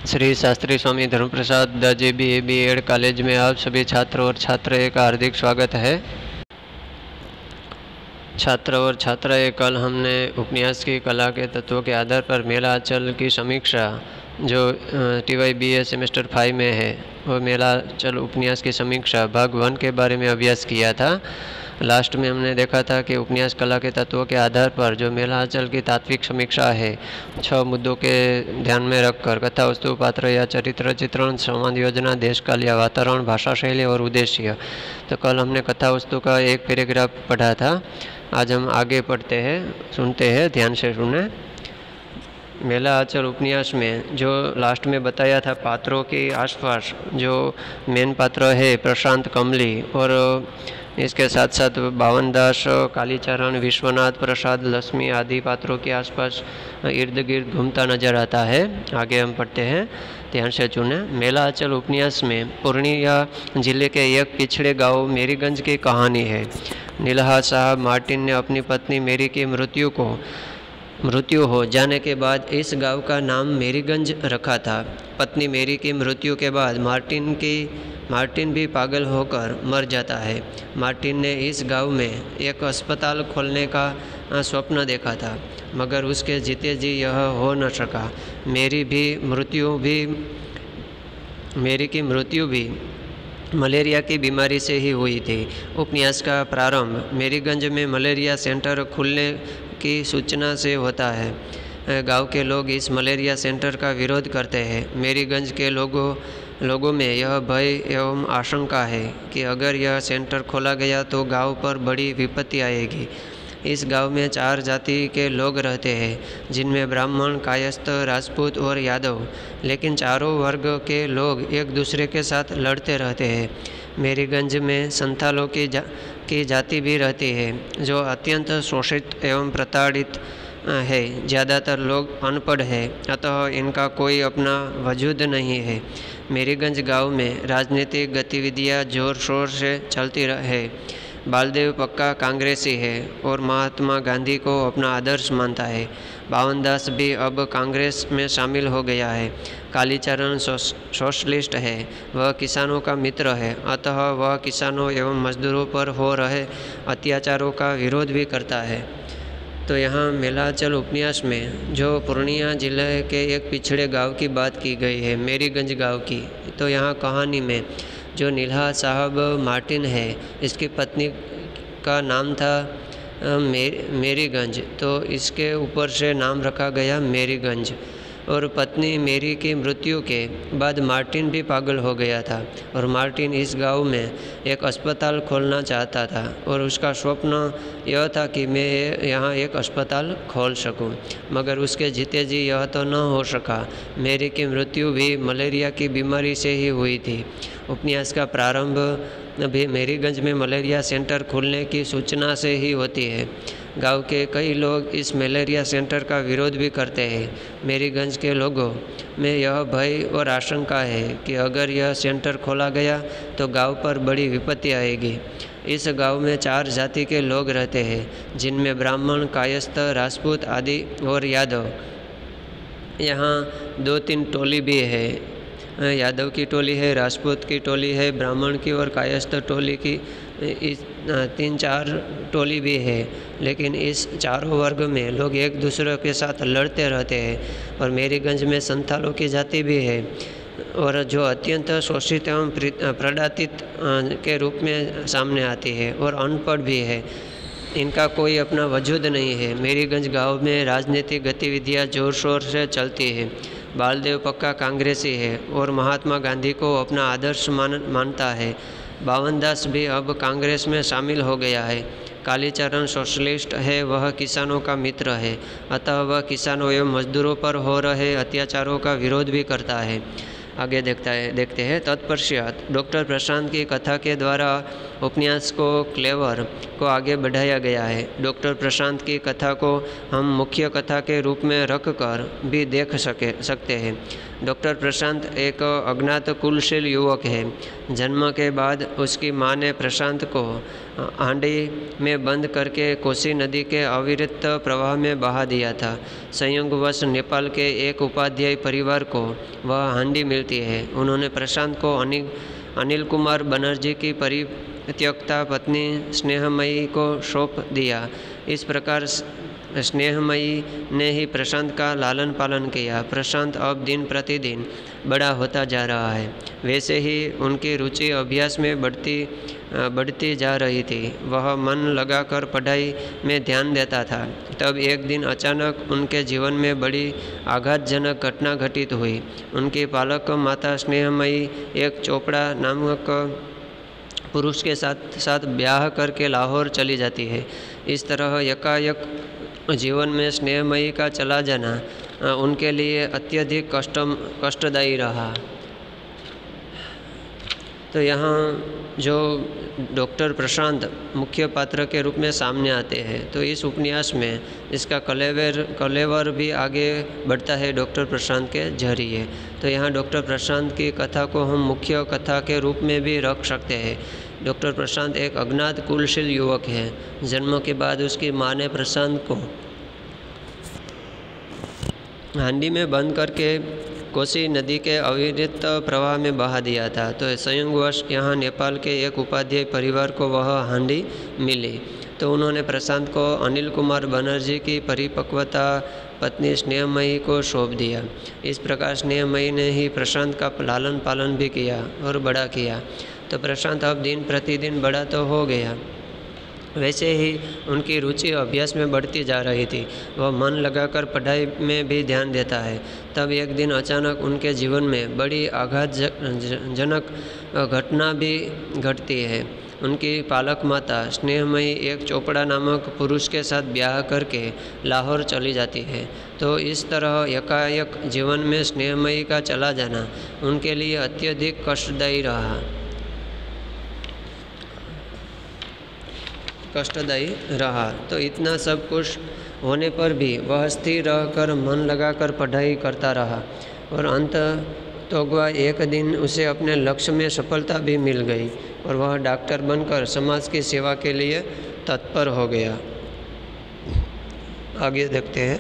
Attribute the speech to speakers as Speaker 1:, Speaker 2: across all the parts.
Speaker 1: Shri Shastri Swami Dharmaprasad the JBA B.Ed college में आप सभी छात्र और छात्राएं का हार्दिक स्वागत है। छात्र और छात्राएं, कल हमने उपन्यास की कला के तत्वों के आधार पर मेलाचल की समीक्षा जो TYBA सेमेस्टर 5 में है, वो मेलाचल उपन्यास की समीक्षा भाग 1 के बारे में अभ्यास किया था। लास्ट में हमने देखा था कि उपन्यास कला के तत्वों के आधार पर जो मेलाचल की तात्विक समीक्षा है, 6 मुद्दों के ध्यान में रखकर कथा, वस्तु, पात्र या चरित्र चित्रण, संवाद योजना, देशकाल या वातावरण, भाषा शैली और उद्देश्य। तो कल हमने कथा वस्तु का एक पैराग्राफ पढ़ा था। आज हम आगे पढ़ते हैं, सुनते हैं, ध्यान से सुने। मेलाचल उपन्यास में जो लास्ट में बताया था, पात्रों के आसपास जो मेन पात्र है प्रशांत कमली, और इसके साथ साथ बावनदास, कालीचरण, विश्वनाथ प्रसाद, लक्ष्मी आदि पात्रों के आसपास इर्द गिर्द घूमता नजर आता है। आगे हम पढ़ते हैं, ध्यान से सुने। मेलाचल उपन्यास में पूर्णिया जिले के एक पिछड़े गांव मेरीगंज की कहानी है। नीलहा साहब मार्टिन ने अपनी पत्नी मेरी की मृत्यु हो जाने के बाद इस गांव का नाम मेरीगंज रखा था। पत्नी मेरी की मृत्यु के बाद मार्टिन भी पागल होकर मर जाता है। मार्टिन ने इस गांव में एक अस्पताल खोलने का स्वप्न देखा था, मगर उसके जीते जी यह हो न सका। मेरी की मृत्यु भी मलेरिया की बीमारी से ही हुई थी। उपन्यास का प्रारंभ मेरीगंज में मलेरिया सेंटर खुलने की सूचना से होता है। गांव के लोग इस मलेरिया सेंटर का विरोध करते हैं। मेरीगंज के लोगों में यह भय एवं आशंका है कि अगर यह सेंटर खोला गया तो गांव पर बड़ी विपत्ति आएगी। इस गांव में 4 जाति के लोग रहते हैं, जिनमें ब्राह्मण, कायस्थ, राजपूत और यादव, लेकिन चारों वर्ग के लोग एक दूसरे के साथ लड़ते रहते हैं। मेरीगंज में संथालों की जाति भी रहती है, जो अत्यंत शोषित एवं प्रताड़ित है। ज़्यादातर लोग अनपढ़ हैं, अतः इनका कोई अपना वजूद नहीं है। मेरीगंज गांव में राजनीतिक गतिविधियां जोर शोर से चलती है। बालदेव पक्का कांग्रेसी है और महात्मा गांधी को अपना आदर्श मानता है। बावनदास भी अब कांग्रेस में शामिल हो गया है। कालीचरण सोशलिस्ट है, वह किसानों का मित्र है, अतः वह किसानों एवं मजदूरों पर हो रहे अत्याचारों का विरोध भी करता है। तो यहाँ मेलाचल उपन्यास में जो पूर्णिया जिले के एक पिछड़े गांव की बात की गई है, मेरीगंज गांव की। तो यहाँ कहानी में जो नीलहा साहब मार्टिन है, इसकी पत्नी का नाम था मेरीगंज, तो इसके ऊपर से नाम रखा गया मेरीगंज। और पत्नी मेरी की मृत्यु के बाद मार्टिन भी पागल हो गया था, और मार्टिन इस गांव में एक अस्पताल खोलना चाहता था, और उसका स्वप्न यह था कि मैं यहाँ एक अस्पताल खोल सकूं, मगर उसके जीते जी यह तो न हो सका। मेरी की मृत्यु भी मलेरिया की बीमारी से ही हुई थी। उपन्यास का प्रारंभ भी मेरीगंज में मलेरिया सेंटर खुलने की सूचना से ही होती है। गांव के कई लोग इस मलेरिया सेंटर का विरोध भी करते हैं। मेरीगंज के लोगों में यह भय और आशंका है कि अगर यह सेंटर खोला गया तो गांव पर बड़ी विपत्ति आएगी। इस गांव में 4 जाति के लोग रहते हैं, जिनमें ब्राह्मण, कायस्थ, राजपूत आदि और यादव। यहाँ 2-3 टोली भी है। यादव की टोली है, राजपूत की टोली है, ब्राह्मण की और कायस्थ टोली की 3-4 टोली भी है। लेकिन इस चारों वर्ग में लोग एक दूसरे के साथ लड़ते रहते हैं। और मेरीगंज में संथालों की जाति भी है, और जो अत्यंत शोषित एवं प्रताड़ित के रूप में सामने आती है, और अनपढ़ भी है। इनका कोई अपना वजूद नहीं है। मेरीगंज गांव में राजनीतिक गतिविधियां जोर शोर से चलती है। बालदेव पक्का कांग्रेसी है और महात्मा गांधी को अपना आदर्श मानता है। बावनदास भी अब कांग्रेस में शामिल हो गया है। कालीचरण सोशलिस्ट है, वह किसानों का मित्र है, अतः वह किसानों एवं मजदूरों पर हो रहे अत्याचारों का विरोध भी करता है। आगे देखते हैं। तत्पश्चात डॉक्टर प्रशांत की कथा के द्वारा उपन्यास को क्लेवर को आगे बढ़ाया गया है। डॉक्टर प्रशांत की कथा को हम मुख्य कथा के रूप में रखकर भी देख सकते हैं। डॉक्टर प्रशांत एक अज्ञात कुलशील युवक है। जन्म के बाद उसकी मां ने प्रशांत को हांडी में बंद करके कोसी नदी के अविरत प्रवाह में बहा दिया था। संयोगवश नेपाल के एक उपाध्याय परिवार को वह हांडी मिलती है। उन्होंने प्रशांत को अनिल कुमार बनर्जी की परित्यक्ता पत्नी स्नेहमयी को सौंप दिया। इस प्रकार स्नेहमयी ने ही प्रशांत का लालन पालन किया। प्रशांत अब दिन प्रतिदिन बड़ा होता जा रहा है। वैसे ही उनकी रुचि अभ्यास में बढ़ती जा रही थी। वह मन लगाकर पढ़ाई में ध्यान देता था। तब एक दिन अचानक उनके जीवन में बड़ी आघातजनक घटना घटित हुई। उनकी पालक माता स्नेहमयी एक चोपड़ा नामक पुरुष के साथ ब्याह करके लाहौर चली जाती है। इस तरह यकायक जीवन में स्नेहमयी का चला जाना उनके लिए अत्यधिक कष्टदायी रहा। तो यहाँ जो डॉक्टर प्रशांत मुख्य पात्र के रूप में सामने आते हैं, तो इस उपन्यास में इसका कलेवर भी आगे बढ़ता है डॉक्टर प्रशांत के जरिए। तो यहाँ डॉक्टर प्रशांत की कथा को हम मुख्य कथा के रूप में भी रख सकते हैं। डॉक्टर प्रशांत एक अज्ञात कुलशील युवक है। जन्म के बाद उसकी मां ने प्रशांत को हांडी में बंद करके कोसी नदी के अविरत प्रवाह में बहा दिया था। तो संयोगवश यहाँ नेपाल के एक उपाध्याय परिवार को वह हांडी मिली, तो उन्होंने प्रशांत को अनिल कुमार बनर्जी की परिपक्वता पत्नी स्नेहमयी को सौंप दिया। इस प्रकार स्नेहमयी ने ही प्रशांत का लालन पालन भी किया और बड़ा किया। तो प्रशांत अब दिन प्रतिदिन बड़ा तो हो गया। वैसे ही उनकी रुचि अभ्यास में बढ़ती जा रही थी। वह मन लगाकर पढ़ाई में भी ध्यान देता है। तब एक दिन अचानक उनके जीवन में बड़ी आघातजनक घटना भी घटती है। उनकी पालक माता स्नेहमयी एक चोपड़ा नामक पुरुष के साथ ब्याह करके लाहौर चली जाती है। तो इस तरह यकायक जीवन में स्नेहमयी का चला जाना उनके लिए अत्यधिक कष्टदायी रहा। तो इतना सब कुछ होने पर भी वह स्थिर रहकर मन लगाकर पढ़ाई करता रहा और अंततोगवा एक दिन उसे अपने लक्ष्य में सफलता भी मिल गई और वह डॉक्टर बनकर समाज की सेवा के लिए तत्पर हो गया। आगे देखते हैं।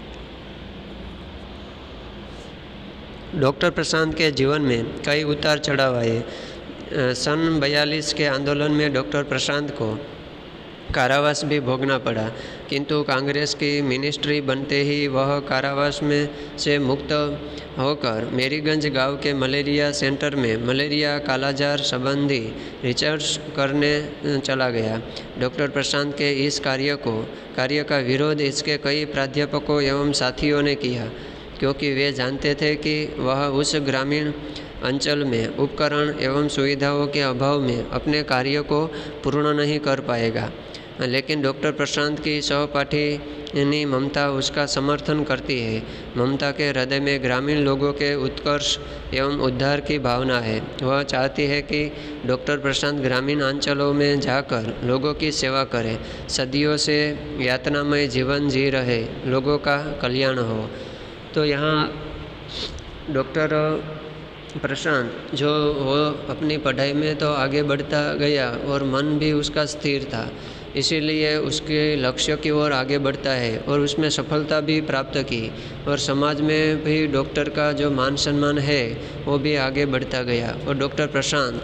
Speaker 1: डॉक्टर प्रशांत के जीवन में कई उतार चढ़ाव आए। सन 42 के आंदोलन में डॉक्टर प्रशांत को कारावास भी भोगना पड़ा, किंतु कांग्रेस की मिनिस्ट्री बनते ही वह कारावास में से मुक्त होकर मेरीगंज गांव के मलेरिया सेंटर में मलेरिया कालाजार संबंधी रिसर्च करने चला गया। डॉक्टर प्रशांत के इस कार्य का विरोध इसके कई प्राध्यापकों एवं साथियों ने किया, क्योंकि वे जानते थे कि वह उस ग्रामीण अंचल में उपकरण एवं सुविधाओं के अभाव में अपने कार्य को पूर्ण नहीं कर पाएगा। लेकिन डॉक्टर प्रशांत की सहपाठिनी ममता उसका समर्थन करती है। ममता के हृदय में ग्रामीण लोगों के उत्कर्ष एवं उद्धार की भावना है। वह चाहती है कि डॉक्टर प्रशांत ग्रामीण अंचलों में जाकर लोगों की सेवा करे, सदियों से यातनामय जीवन जी रहे लोगों का कल्याण हो। तो यहाँ डॉक्टर प्रशांत जो वो अपनी पढ़ाई में तो आगे बढ़ता गया और मन भी उसका स्थिर था, इसीलिए उसके लक्ष्य की ओर आगे बढ़ता है और उसमें सफलता भी प्राप्त की और समाज में भी डॉक्टर का जो मान सम्मान है वो भी आगे बढ़ता गया। और डॉक्टर प्रशांत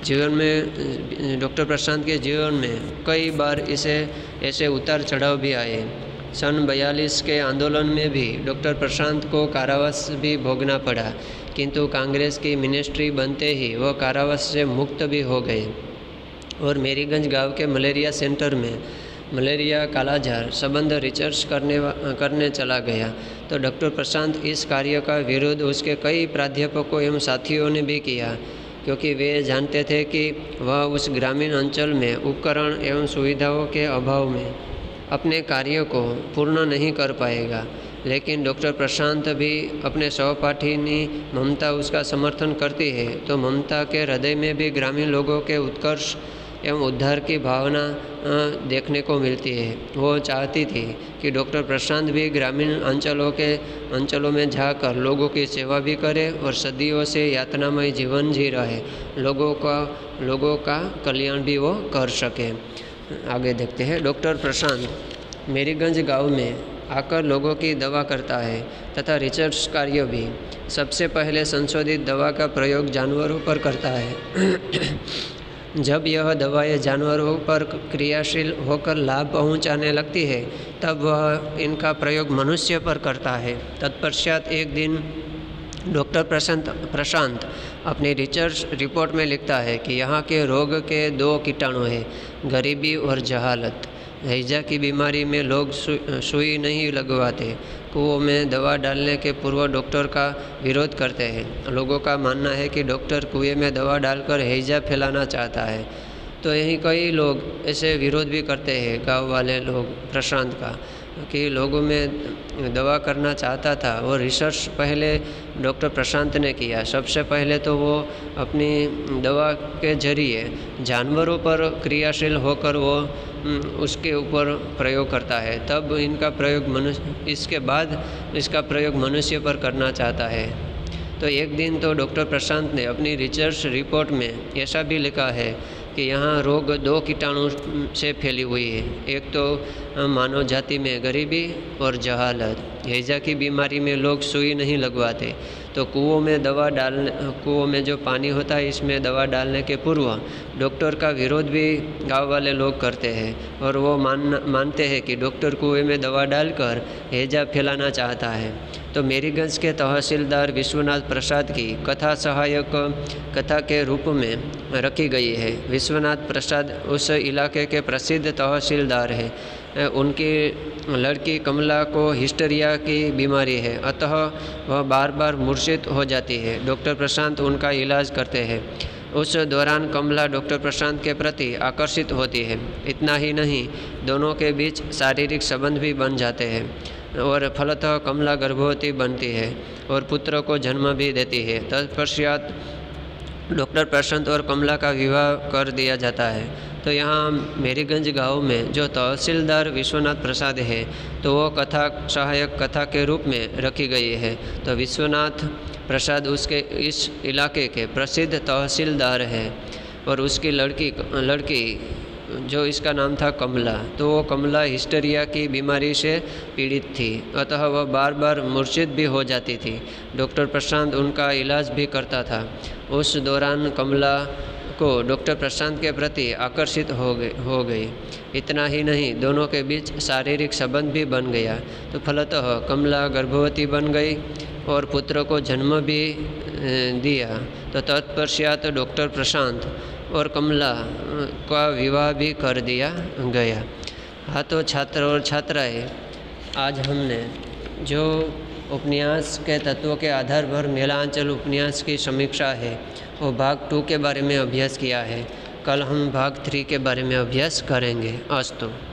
Speaker 1: के जीवन में कई बार ऐसे उतार चढ़ाव भी आए। सन 42 के आंदोलन में भी डॉक्टर प्रशांत को कारावास भी भोगना पड़ा, किंतु कांग्रेस की मिनिस्ट्री बनते ही वह कारावास से मुक्त भी हो गए और मेरीगंज गांव के मलेरिया सेंटर में मलेरिया कालाजार संबंध रिसर्च करने चला गया। तो डॉक्टर प्रशांत इस कार्य का विरोध उसके कई प्राध्यापकों एवं साथियों ने भी किया, क्योंकि वे जानते थे कि वह उस ग्रामीण अंचल में उपकरण एवं सुविधाओं के अभाव में अपने कार्य को पूर्ण नहीं कर पाएगा। लेकिन डॉक्टर प्रशांत भी अपने सहपाठिनी ममता उसका समर्थन करती है, तो ममता के हृदय में भी ग्रामीण लोगों के उत्कर्ष एवं उद्धार की भावना देखने को मिलती है। वो चाहती थी कि डॉक्टर प्रशांत भी ग्रामीण अंचलों में जाकर लोगों की सेवा भी करे और सदियों से यातनामय जीवन जी रहे, लोगों का कल्याण भी वो कर सके। आगे देखते हैं। डॉक्टर प्रशांत मेरीगंज गांव में आकर लोगों की दवा करता है तथा रिसर्च कार्य भी। सबसे पहले संशोधित दवा का प्रयोग जानवरों पर करता है। जब यह दवाएं जानवरों पर क्रियाशील होकर लाभ पहुंचाने लगती है तब वह इनका प्रयोग मनुष्य पर करता है। तत्पश्चात एक दिन डॉक्टर प्रशांत अपनी रिसर्च रिपोर्ट में लिखता है कि यहाँ के रोग के 2 कीटाणु हैं, गरीबी और जहालत। हैजा की बीमारी में लोग सुई नहीं लगवाते, कुओं में दवा डालने के पूर्व डॉक्टर का विरोध करते हैं। लोगों का मानना है कि डॉक्टर कुएं में दवा डालकर हैजा फैलाना चाहता है। तो यहीं कई लोग ऐसे विरोध भी करते हैं, गांव वाले लोग प्रशांत का, कि लोगों में दवा करना चाहता था। और रिसर्च पहले डॉक्टर प्रशांत ने किया। सबसे पहले तो वो अपनी दवा के जरिए जानवरों पर क्रियाशील होकर वो उसके ऊपर प्रयोग करता है, तब इसके बाद इसका प्रयोग मनुष्य पर करना चाहता है। तो एक दिन तो डॉक्टर प्रशांत ने अपनी रिसर्च रिपोर्ट में ऐसा भी लिखा है कि यहाँ रोग 2 कीटाणु से फैली हुई है। एक तो मानव जाति में गरीबी और जहालत। हैजा की बीमारी में लोग सुई नहीं लगवाते, तो कुओं में जो पानी होता है इसमें दवा डालने के पूर्व डॉक्टर का विरोध भी गांव वाले लोग करते हैं और वो मानते हैं कि डॉक्टर कुएं में दवा डालकर हैजा फैलाना चाहता है। तो मेरीगंज के तहसीलदार विश्वनाथ प्रसाद की कथा सहायक कथा के रूप में रखी गई है। विश्वनाथ प्रसाद उस इलाके के प्रसिद्ध तहसीलदार हैं। उनकी लड़की कमला को हिस्टीरिया की बीमारी है, अतः वह बार बार मूर्छित हो जाती है। डॉक्टर प्रशांत उनका इलाज करते हैं। उस दौरान कमला डॉक्टर प्रशांत के प्रति आकर्षित होती है। इतना ही नहीं, दोनों के बीच शारीरिक संबंध भी बन जाते हैं और फलतः कमला गर्भवती बनती है और पुत्र को जन्म भी देती है। तत्पश्चात डॉक्टर प्रशांत और कमला का विवाह कर दिया जाता है। तो यहाँ मेरीगंज गांव में जो तहसीलदार विश्वनाथ प्रसाद है, तो वो कथा सहायक कथा के रूप में रखी गई है। तो विश्वनाथ प्रसाद उसके इस इलाके के प्रसिद्ध तहसीलदार है और उसकी लड़की जो इसका नाम था कमला, तो वो कमला हिस्टीरिया की बीमारी से पीड़ित थी, अतः वह बार बार मूर्छित भी हो जाती थी। डॉक्टर प्रशांत उनका इलाज भी करता था। उस दौरान कमला को डॉक्टर प्रशांत के प्रति आकर्षित हो गई। इतना ही नहीं, दोनों के बीच शारीरिक संबंध भी बन गया। तो फलतः कमला गर्भवती बन गई और पुत्र को जन्म भी दिया। तो तत्पश्चात डॉक्टर प्रशांत और कमला का विवाह भी कर दिया गया। हाँ, तो छात्र और छात्राएं, आज हमने जो उपन्यास के तत्वों के आधार पर मेलांचल उपन्यास की समीक्षा है वो भाग 2 के बारे में अभ्यास किया है। कल हम भाग 3 के बारे में अभ्यास करेंगे। अस्तु।